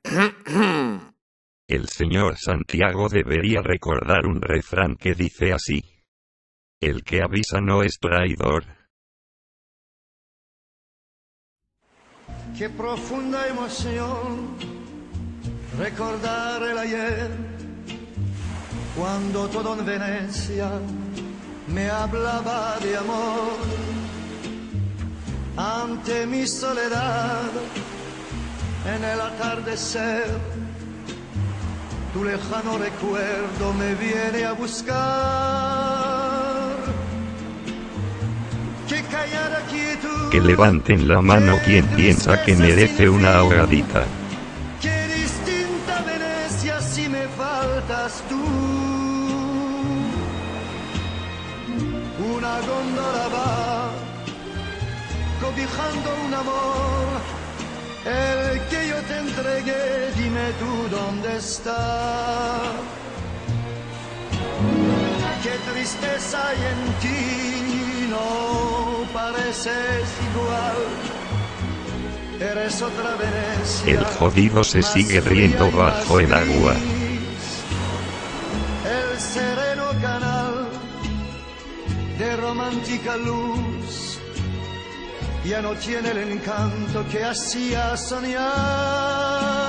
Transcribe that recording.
El señor Santiago debería recordar un refrán que dice así: el que avisa no es traidor. Qué profunda emoción recordar el ayer, cuando todo en Venecia me hablaba de amor. Ante mi soledad, en el atardecer, tu lejano recuerdo me viene a buscar. Qué callada quietud, Que levanten la mano quien piensa que merece una ahogadita. qué distinta Venecia si me faltas tú. Una góndola va cobijando un amor, el que yo te entregué, dime tú dónde está. Qué tristeza hay en ti, no pareces igual, eres otra Venecia. El jodido se más sigue fría riendo y bajo más el agua. gris. El sereno canal de romántica luz ya no tiene el encanto que hacía soñar.